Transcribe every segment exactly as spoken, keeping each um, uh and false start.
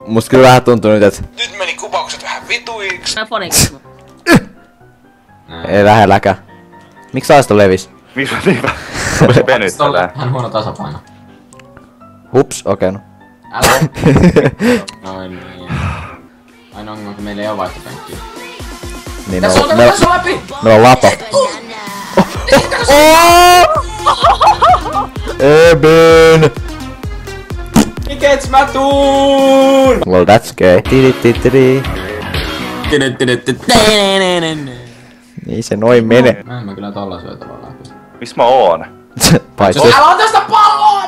Musta kyllä vähän tuntuu nyt, et... Nyt meni kuvaukset vähän vituiksi. Mä foniks. Ei lähelläkään. Miks saista levis? Missä niinpä? Se venyttelee. Hän huono tasapaino. Hups, okei okay, no. Älä. Noin niin. Ai no, onko meillä ei oo vaihtopenkkiä. Niin Tässä on, me, tässä on läpi! me on lapo. Eben! Mikets mä tuun! Well, that's gay. Tidititidi. Niin se noin mene. Mä en mä kyllä tolla syötävää läpi. Missä mä oon? Paitsi. Älä ota sitä palloa!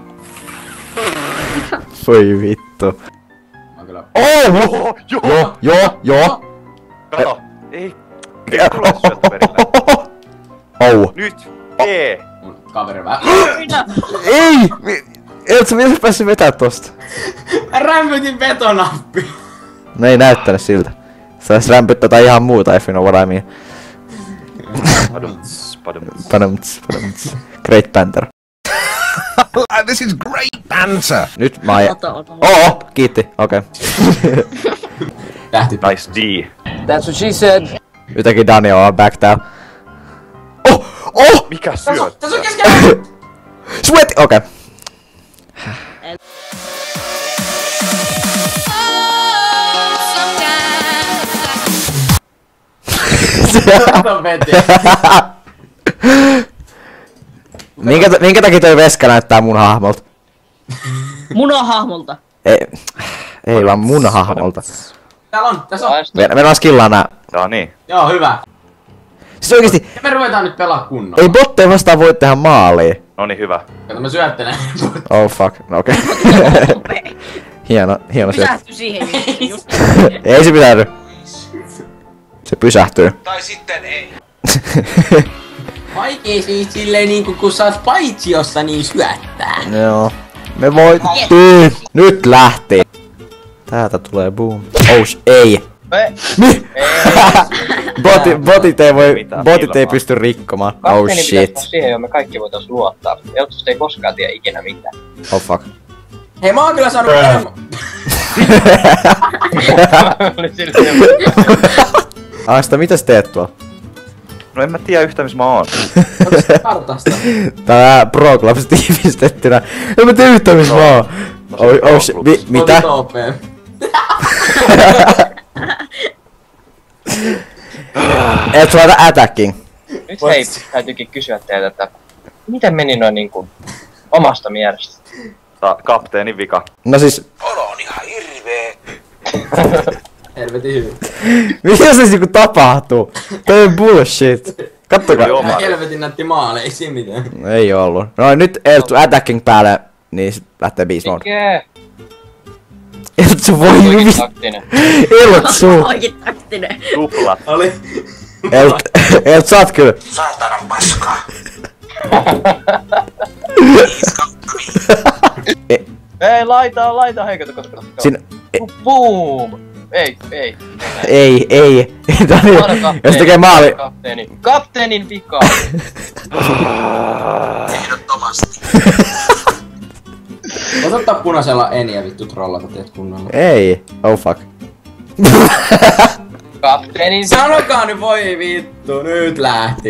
Voi vittu. Mä kyllä... Oh! Joo, joo, joo. Kato. Ei. Ei tule syötä perille. Au. Nyt. Tee. Mun kaveri vähän... Ei! Et sä vielä päässyt vetää tosta? Mä rämpytin vetonappi. No ei näyttänyt siltä. Sais rämpyttää tai ihan muuta, if you know what I mean. Padumts, padumts. Padumts, padumts. Great Panther. This is great banter. Nyt mä ajan. Ota, ota. Oo, kiitti, okei. Okay. Tähti. Nice D. That's what she said. Yhtäkin Dani on back down. Oh! Oh! Mikä syöt? Tässä on keskellä! Sweat! Okei. Okay. Kato veti. minkä, minkä takia toi veska näyttää mun hahmolta? Munahahmolta. Ei, ei vaan mun hahmolta. Täällä on, tässä on. Me, me vaan skillaan nää. Joo niin. Joo, hyvä. Siis oikeesti, Ja me ruvetaan nyt pelaa kunnolla. ei botteja vastaan voi tehdä maalia. Noniin hyvä. Kato, mä syöttelen. Oh fuck, no okei. Okay. hieno, hieno se. Pysähty siihen just. Ei se pitäydy. Se pysähtyy. Tai sitten ei. Vaikee siis silleen niinku kun sä oot paitsiossa niin syöttää. Joo. Me voittiin. Nyt lähti. Täältä tulee boom. Oh sh- ei. Mi? Botit, botit ei voi, Mitä botit ei ilmaa? pysty rikkomaan. Oh Kapteeni pitäis shit. olla siihen, johon me kaikki voitais luottaa. Eltusta ei koskaan tiedä ikinä mitään. Oh fuck. Hei, mä oon kyllä saanut enemmän. Oli silleen... Asta, mitä sä teet tuolla? No en mä tiedä yhtään missä mä oon. Onko se kartasta? Tää Pro Clubs tiivistettynä. En mä tiedä yhtään missä mä oon. Oh, oh shit, mi, mitä? Et sä laita attacking. Nyt hei, täytyykin kysyä teiltä, että... Miten meni noin niinku... omasta mielestä? Tää kapteenin vika. No siis, Olo on ihan hirvee. Helvetin hyvin. mitä se niinku tapahtuu? Toi on bullshit. Kattokaa. Joo, mä- Helvetin nätti maale, ei siinä mitään. No ei oo ollut. No nyt Eltsu attacking päälle, niin sit lähtee beast mode. Mikä? Eltsu voi Oikein hyvin. taktinen. Eltsu. Oikein taktinen. Tuplat. Oli. Elt, Elt sä oot kyllä. Saatanan paskaa. Ei, laita, laita, hei, kato, kato, kato. Sin, e, Boom! Ei, ei. ei, ei. Dani, jos tekee maali. Kapteeni. Kapteenin vika. Ehdottomasti. Voit ottaa punaisella eniä vittu trollata teet kunnolla. Ei. Oh fuck. Kapteenin... Sanokaa nyt voi vittu, nyt lähti.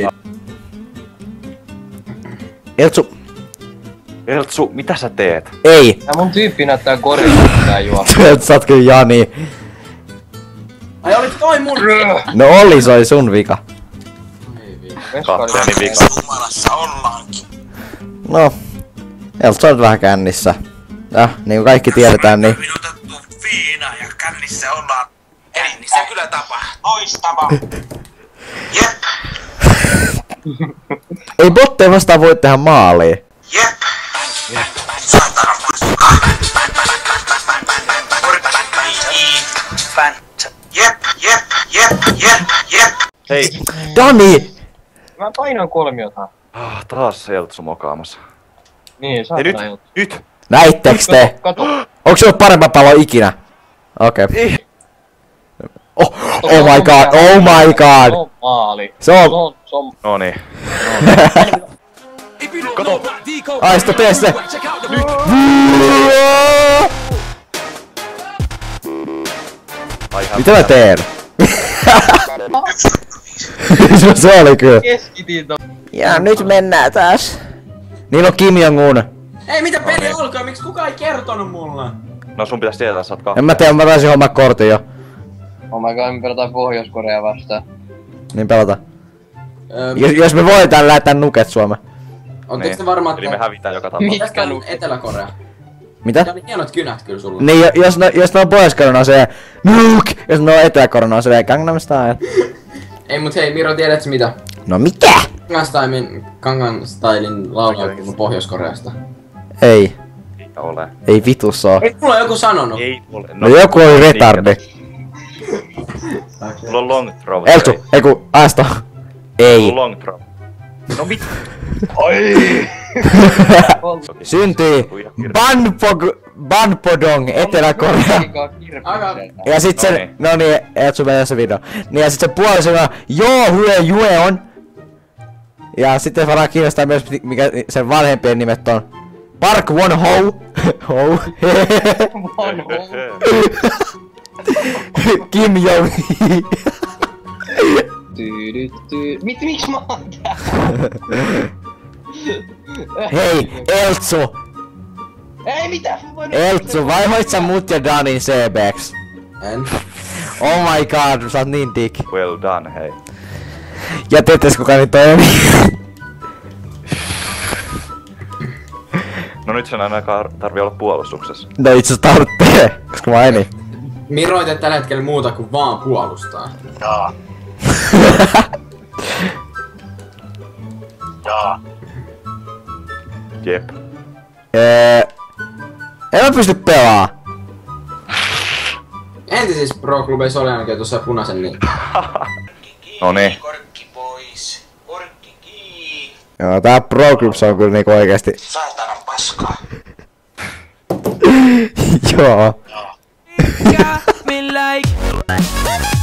Eltsu. Eltsu, mitä sä teet? Ei. Tää mun tyyppi näyttää korilta tää juo. Eltsu, sä oot kyllä Jani. Ai olit toi mun? No oli, se oli sun vika. Ei vittu. Kapteenin vika. Jumalassa ollaankin. No. Eltsu, sä oot vähän kännissä. Ja, niin kuin kaikki tiedetään, niin... Minun otettu viina ja kännissä ollaan. Eli niin se kyllä tapahtuu. Loistava. Jep. Ei botteja vastaan voi tehdä maalia. Jep. Saatanan paskaa. Jep, jep, jep, jep, jep. Hei. Dani! Mä painoin kolmiota. Ah, taas Eltsu mokaamassa. Niin, Hei saatana nyt, juttu. nyt! Näittekö te? Kato, Onks se ollut parempaa paloa ikinä? Okei. Okay. Ei. Oh, oh my god, oh my god! Se on maali. Se on... Se on, se on... Noniin. Kato. Aisto, tee se! Mitä mä teen? Se oli kyllä. Keskitin ton. Ja nyt mennään taas. Niillä on Kim Jong-un. Ei mitä peli alkaa, miksi kukaan ei kertonut mulle? No sun pitäis tietää, sä oot kahta. En mä tiedä, mä taisin hommaa kortin jo. Oh my god, me pelataan Pohjois-Korea vastaan. Niin pelata. Öö, Jos, jos me voitaan lähettää nuket Suomeen. Ootteko Niin. te varmaan, Eli me että hävitään joka tapauksessa. tästä on Etelä-Korea? Mitä? Tää on hienot kynät kyllä sulla. Niin, jo- jos, no, jos ne on Pohjois-Korea, on se nuke! Jos ne on Etelä-Korea, on se Gangnam Style. Ei mut hei Miro, tiedätkö mitä? No mikä? Gangnam Stylein, Gangnam Stylein laulaa on Pohjois-Koreasta. Ei. Ei ole. Ei vitus oo. Ei mulla on joku sanonut. Ei ole. No joku oli retardi. Sulla on long throw. Eltu, eiku, Aasto. Ei. Sulla on long throw. No mit? Syntyi Banpog... Banpodong, Etelä-Korea. Ja sit No se, niin. no niin, Eltsu menee se video. Niin ja sit se puoli sanoo, joo, hue, jue on. Ja sitten varmaan kiinnostaa myös, mikä sen vanhempien nimet on. Park Won Ho. Ho. Kim Jong. Tyydytty. Mit, miksi mä oon täällä? Hei, Eltsu. Ei mitä? Eltsu, vai hoit sä mut ja Danin C B:ks? En. Oh my god, sä oot niin dick. Well done, hei. Ja teettäis kukaan niin toimii. No nyt sen ainakaan tarvii olla puolustuksessa. No itse asiassa tarttee, koska mä enin. Miro ei tee tällä hetkellä muuta kuin vaan puolustaa. Jaa. Jaa. Jep. Eee... En mä pysty pelaa. Entisissä pro-klubeissa oli ainakin tuossa punaisen niin. No niin. Korkki pois. Korkki kiinni. Joo, tää Pro Clubs on kyllä niinku oikeesti. Saatana paskaa. Joo. Got me like